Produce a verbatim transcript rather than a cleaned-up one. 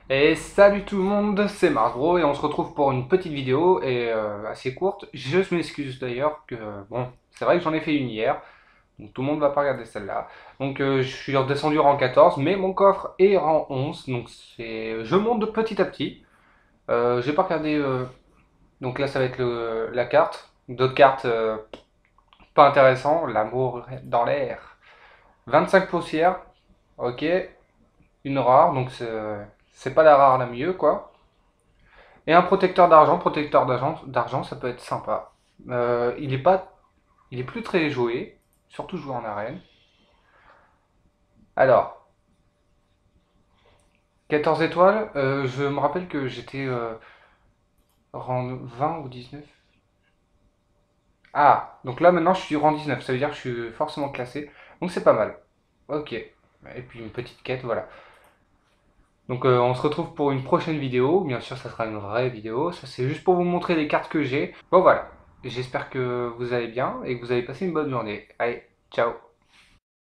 Et salut tout le monde, c'est Margro et on se retrouve pour une petite vidéo et euh, assez courte. Je m'excuse d'ailleurs que bon, c'est vrai que j'en ai fait une hier, donc tout le monde va pas regarder celle-là. Donc euh, je suis redescendu rang quatorze, mais mon coffre est rang onze, donc c'est, je monte de petit à petit. Euh, j'ai pas regardé, euh, donc là ça va être le- la carte. D'autres cartes euh, pas intéressant, l'amour dans l'air. vingt-cinq poussières, ok, une rare, donc c'est c'est pas la rare la mieux quoi. Et un protecteur d'argent, protecteur d'argent, d'argent, ça peut être sympa. Euh, il est pas, il est plus très joué, surtout joué en arène. Alors, quatorze étoiles, euh, je me rappelle que j'étais euh, rang vingt ou dix-neuf. Ah, donc là maintenant je suis rang dix-neuf, ça veut dire que je suis forcément classé. Donc c'est pas mal. Ok. Et puis une petite quête, voilà. Donc euh, on se retrouve pour une prochaine vidéo. Bien sûr, ça sera une vraie vidéo. Ça c'est juste pour vous montrer les cartes que j'ai. Bon voilà. J'espère que vous allez bien et que vous avez passé une bonne journée. Allez, ciao.